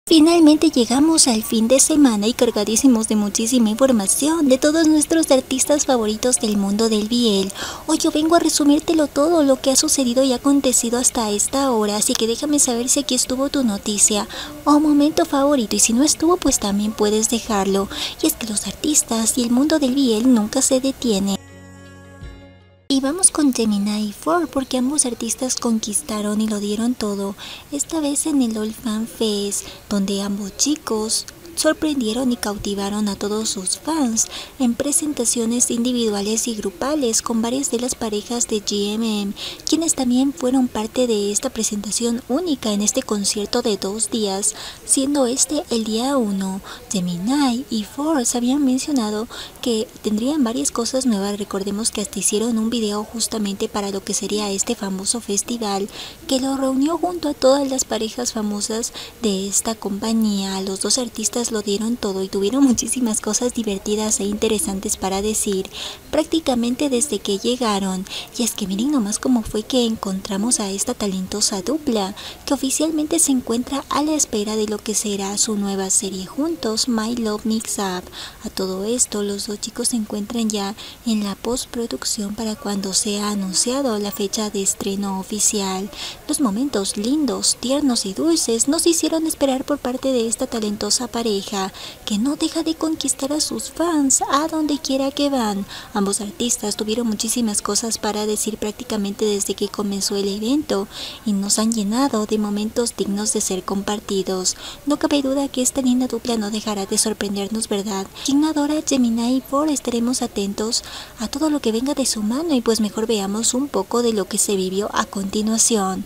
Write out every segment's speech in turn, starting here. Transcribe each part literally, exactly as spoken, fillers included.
Finalmente llegamos al fin de semana y cargadísimos de muchísima información de todos nuestros artistas favoritos del mundo del B L. Hoy yo vengo a resumírtelo todo lo que ha sucedido y acontecido hasta esta hora, así que déjame saber si aquí estuvo tu noticia o momento favorito, y si no estuvo pues también puedes dejarlo. Y es que los artistas y el mundo del B L nunca se detienen. Y vamos con Gemini y Four, porque ambos artistas conquistaron y lo dieron todo, esta vez en el All Fan Fest, donde ambos chicos sorprendieron y cautivaron a todos sus fans en presentaciones individuales y grupales con varias de las parejas de G M M, quienes también fueron parte de esta presentación única en este concierto de dos días, siendo este el día uno. Gemini y Force habían mencionado que tendrían varias cosas nuevas. Recordemos que hasta hicieron un video justamente para lo que sería este famoso festival, que lo reunió junto a todas las parejas famosas de esta compañía. Los dos artistas lo dieron todo y tuvieron muchísimas cosas divertidas e interesantes para decir prácticamente desde que llegaron. Y es que miren nomás cómo fue que encontramos a esta talentosa dupla, que oficialmente se encuentra a la espera de lo que será su nueva serie juntos, My Love Mix Up. A todo esto, los dos chicos se encuentran ya en la postproducción para cuando sea anunciado la fecha de estreno oficial. Los momentos lindos, tiernos y dulces nos hicieron esperar por parte de esta talentosa pareja, que no deja de conquistar a sus fans a donde quiera que van. Ambos artistas tuvieron muchísimas cosas para decir prácticamente desde que comenzó el evento y nos han llenado de momentos dignos de ser compartidos. No cabe duda que esta linda dupla no dejará de sorprendernos, ¿verdad? Quien no adora Gemini y Four, estaremos atentos a todo lo que venga de su mano, y pues mejor veamos un poco de lo que se vivió a continuación.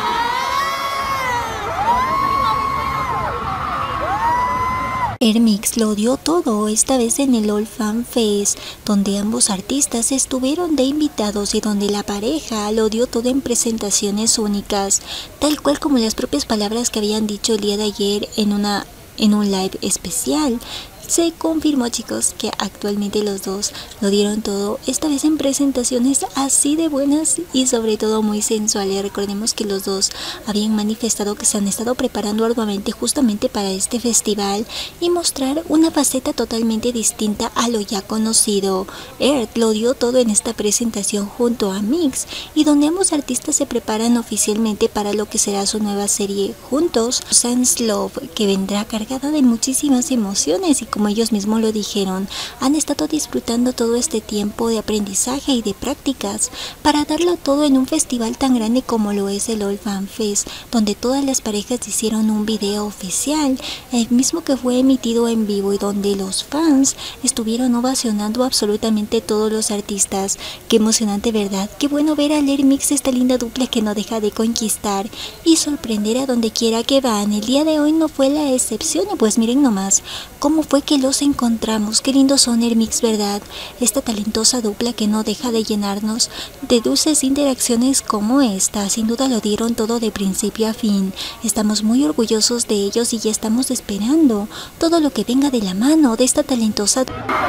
Airmix lo dio todo, esta vez en el All Fan Fest, donde ambos artistas estuvieron de invitados y donde la pareja lo dio todo en presentaciones únicas, tal cual como las propias palabras que habían dicho el día de ayer en, una, en un live especial. Se confirmó, chicos, que actualmente los dos lo dieron todo, esta vez en presentaciones así de buenas y sobre todo muy sensuales. Recordemos que los dos habían manifestado que se han estado preparando arduamente justamente para este festival y mostrar una faceta totalmente distinta a lo ya conocido. Earth lo dio todo en esta presentación junto a Mix, y donde ambos artistas se preparan oficialmente para lo que será su nueva serie juntos, Sans Love, que vendrá cargada de muchísimas emociones, y como ellos mismos lo dijeron, han estado disfrutando todo este tiempo de aprendizaje y de prácticas para darlo todo en un festival tan grande como lo es el All Fan Fest, donde todas las parejas hicieron un video oficial, el mismo que fue emitido en vivo, y donde los fans estuvieron ovacionando absolutamente todos los artistas. Qué emocionante, ¿verdad? Qué bueno ver a Airmix, esta linda dupla que no deja de conquistar y sorprender a donde quiera que van. El día de hoy no fue la excepción, y pues miren nomás cómo fue que los encontramos. Qué lindos son Airmix, ¿verdad? Esta talentosa dupla que no deja de llenarnos de dulces interacciones como esta. Sin duda lo dieron todo de principio a fin. Estamos muy orgullosos de ellos y ya estamos esperando todo lo que venga de la mano de esta talentosa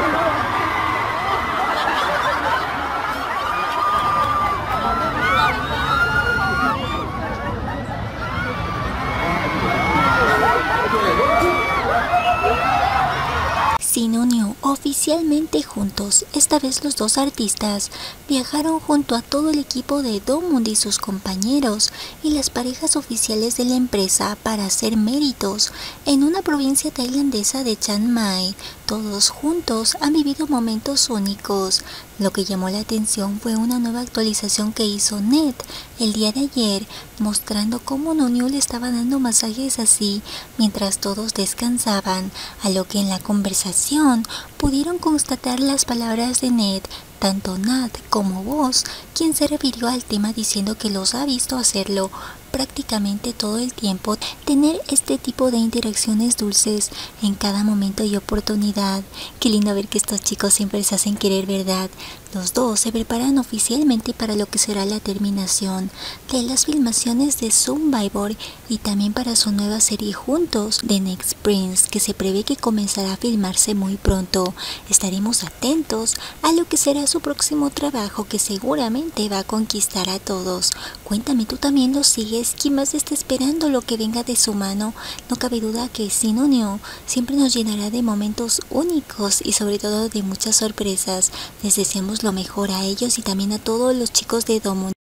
Sinonio oficialmente juntos. Esta vez los dos artistas viajaron junto a todo el equipo de Domund y sus compañeros y las parejas oficiales de la empresa para hacer méritos en una provincia tailandesa de Chiang Mai. Todos juntos han vivido momentos únicos. Lo que llamó la atención fue una nueva actualización que hizo Net el día de ayer, mostrando cómo Nonio le estaba dando masajes así mientras todos descansaban, a lo que en la conversación pudieron constatar las palabras de Net, tanto Nat como Vos, quien se refirió al tema diciendo que los ha visto hacerlo prácticamente todo el tiempo, tener este tipo de interacciones dulces en cada momento y oportunidad. Qué lindo ver que estos chicos siempre se hacen querer, ¿verdad? Los dos se preparan oficialmente para lo que será la terminación de las filmaciones de Survivor y también para su nueva serie juntos, The Next Prince, que se prevé que comenzará a filmarse muy pronto. Estaremos atentos a lo que será su próximo trabajo, que seguramente va a conquistar a todos. Cuéntame, ¿tú también los sigues es quien más está esperando lo que venga de su mano. No cabe duda que Sinoneo siempre nos llenará de momentos únicos y sobre todo de muchas sorpresas. Les deseamos lo mejor a ellos y también a todos los chicos de Domo.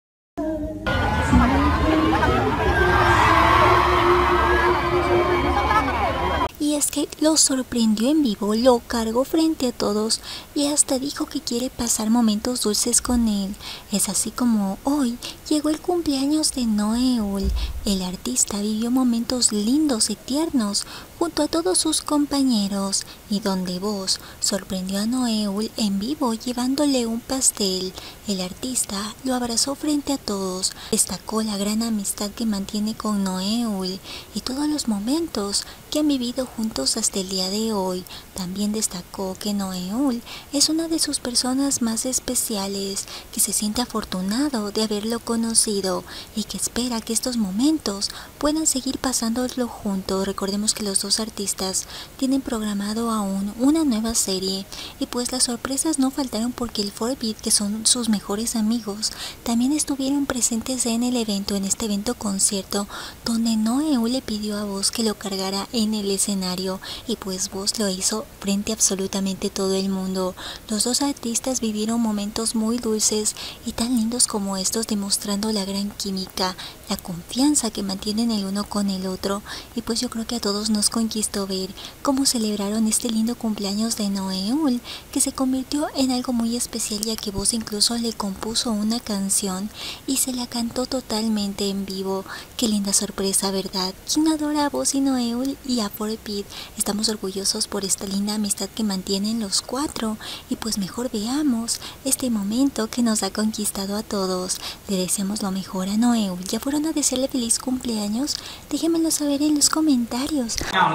Y es que lo sorprendió en vivo, lo cargó frente a todos y hasta dijo que quiere pasar momentos dulces con él. Es así como hoy llegó el cumpleaños de Noeul. El artista vivió momentos lindos y tiernos junto a todos sus compañeros y donde Voz sorprendió a Noeul en vivo llevándole un pastel. El artista lo abrazó frente a todos, destacó la gran amistad que mantiene con Noeul y todos los momentos que han vivido juntos hasta el día de hoy. También destacó que Noeul es una de sus personas más especiales, que se siente afortunado de haberlo conocido y que espera que estos momentos puedan seguir pasándolo juntos. Recordemos que los dos artistas tienen programado aún una nueva serie y pues las sorpresas no faltaron porque el cuatro bit, que son sus mejores amigos, también estuvieron presentes en el evento, en este evento concierto donde Noeul le pidió a Voz que lo cargara en el escenario y pues Voz lo hizo frente a absolutamente todo el mundo. Los dos artistas vivieron momentos muy dulces y tan lindos como estos, demostrando la gran química, la confianza que mantienen el uno con el otro y pues yo creo que a todos nos conquistó ver cómo celebraron este lindo cumpleaños de Noeul, que se convirtió en algo muy especial ya que Voz incluso le compuso una canción y se la cantó totalmente en vivo. Qué linda sorpresa, ¿verdad? ¿Quién adora a Voz y Noeul y a cuatro bit? Estamos orgullosos por esta linda amistad que mantienen los cuatro y pues mejor veamos este momento que nos ha conquistado a todos. Le deseamos lo mejor a Noeul. ¿Ya fueron a desearle feliz cumpleaños? Déjenmelo saber en los comentarios.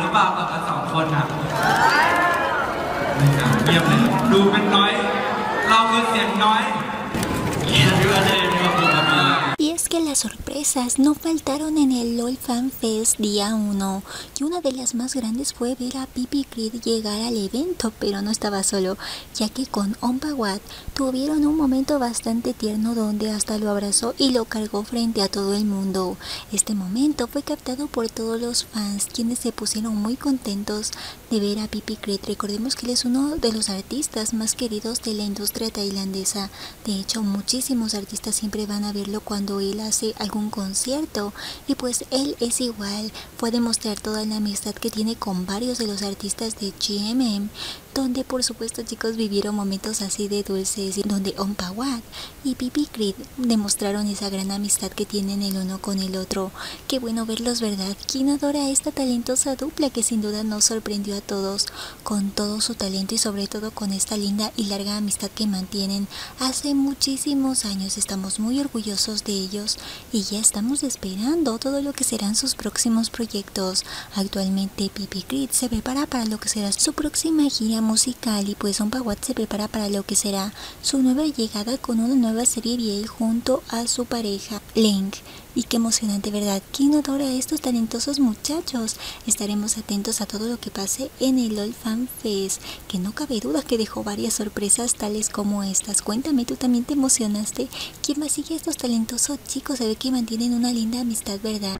Y es que las sorpresas no faltaron en el LOL Fan Fest día uno, y una de las más grandes fue ver a Pipi Crit llegar al evento, pero no estaba solo, ya que con Ompawat tuvieron un momento bastante tierno donde hasta lo abrazó y lo cargó frente a todo el mundo. Este momento fue captado por todos los fans, quienes se pusieron muy contentos de ver a Pipi Crit. Recordemos que él es uno de los artistas más queridos de la industria tailandesa. De hecho, muchísimos artistas siempre van a verlo cuando él hace algún concierto y pues él es igual. Fue demostrar toda la amistad que tiene con varios de los artistas de G M M, donde por supuesto chicos vivieron momentos así de dulces, donde Ompawat y Pipi Crit demostraron esa gran amistad que tienen el uno con el otro. Qué bueno verlos, ¿verdad? ¿Quién adora a esta talentosa dupla que sin duda nos sorprendió a todos con todo su talento y sobre todo con esta linda y larga amistad que mantienen hace muchísimos años? Estamos muy orgullosos de ellos y ya estamos esperando todo lo que serán sus próximos proyectos. Actualmente Pipi Crit se prepara para lo que será su próxima gira musical y pues Ompawat se prepara para lo que será su nueva llegada con una nueva serie B L junto a su pareja Link. Y qué emocionante, ¿verdad? ¿Quién adora a estos talentosos muchachos? Estaremos atentos a todo lo que pase en el LOL Fan Fest, que no cabe duda que dejó varias sorpresas tales como estas. Cuéntame, ¿tú también te emocionaste? ¿Quién más sigue a estos talentosos chicos? Se ve que mantienen una linda amistad, ¿verdad?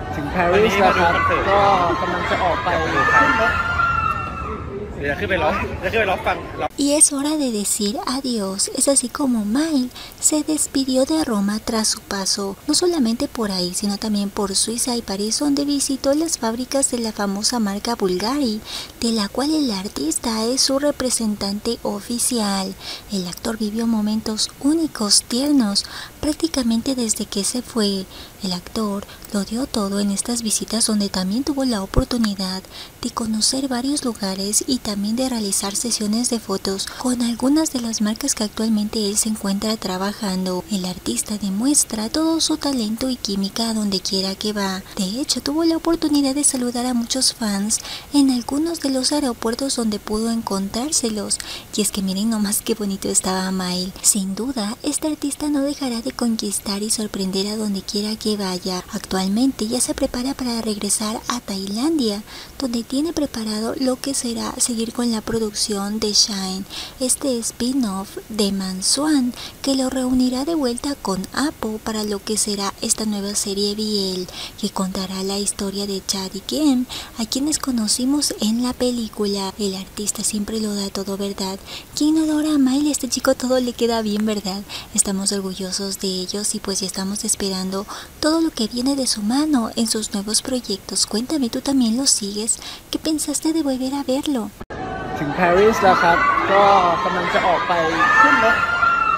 Y es hora de decir adiós. Es así como Mile se despidió de Roma tras su paso, no solamente por ahí, sino también por Suiza y París, donde visitó las fábricas de la famosa marca Bulgari, de la cual el artista es su representante oficial. El actor vivió momentos únicos, tiernos, prácticamente desde que se fue. El actor lo dio todo en estas visitas, donde también tuvo la oportunidad de conocer varios lugares y también de realizar sesiones de fotos con algunas de las marcas que actualmente él se encuentra trabajando. El artista demuestra todo su talento y química a donde quiera que va. De hecho, tuvo la oportunidad de saludar a muchos fans en algunos de los aeropuertos donde pudo encontrárselos. Y es que miren nomás qué bonito estaba Mile. Sin duda, este artista no dejará de conquistar y sorprender a donde quiera que vaya. Actualmente ya se prepara para regresar a Tailandia, donde tiene preparado lo que será seguir seguir con la producción de Shine, este spin-off de Manswan que lo reunirá de vuelta con Apple para lo que será esta nueva serie B L, que contará la historia de Chad y Kim, a quienes conocimos en la película. El artista siempre lo da todo, ¿verdad? ¿Quién adora a Miley? Este chico todo le queda bien, ¿verdad? Estamos orgullosos de ellos y pues ya estamos esperando todo lo que viene de su mano en sus nuevos proyectos. Cuéntame, ¿tú también lo sigues? ¿Qué pensaste de volver a verlo? ถึง Paris แล้วครับก็กำลังจะออกไปขึ้นรถ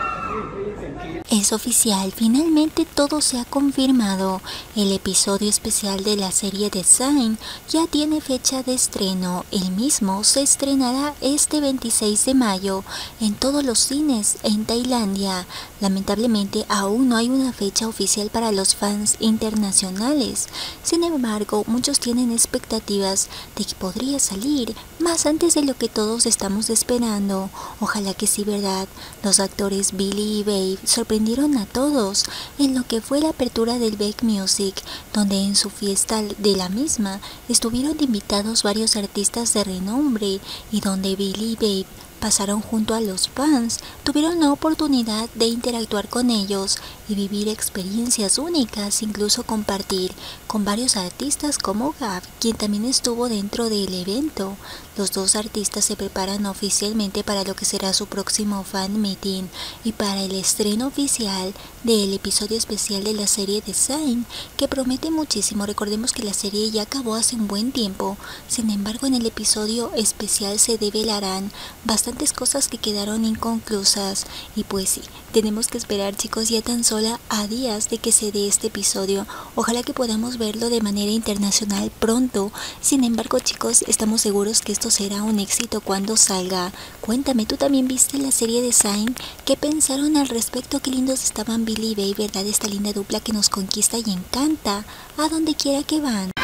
Es oficial, finalmente todo se ha confirmado. El episodio especial de la serie de Shine ya tiene fecha de estreno. El mismo se estrenará este veintiséis de mayo en todos los cines en Tailandia. Lamentablemente aún no hay una fecha oficial para los fans internacionales. Sin embargo, muchos tienen expectativas de que podría salir más antes de lo que todos estamos esperando. Ojalá que sí, ¿verdad? Los actores Billy y Babe sorprendieron a todos en lo que fue la apertura del Beck Music, donde en su fiesta de la misma estuvieron invitados varios artistas de renombre y donde Billy y Babe pasaron junto a los fans, tuvieron la oportunidad de interactuar con ellos y vivir experiencias únicas, incluso compartir con varios artistas como Gab, quien también estuvo dentro del evento. Los dos artistas se preparan oficialmente para lo que será su próximo fan meeting y para el estreno oficial del episodio especial de la serie de Shine, que promete muchísimo. Recordemos que la serie ya acabó hace un buen tiempo, sin embargo en el episodio especial se develarán bastantes cosas que quedaron inconclusas y pues sí, tenemos que esperar, chicos, ya tan solo a días de que se dé este episodio. Ojalá que podamos verlo de manera internacional pronto. Sin embargo, chicos, estamos seguros que esto será un éxito cuando salga. Cuéntame, ¿tú también viste la serie de Shine? ¿Qué pensaron al respecto? Qué lindos estaban Billy y Babe, ¿verdad? Esta linda dupla que nos conquista y encanta a donde quiera que van.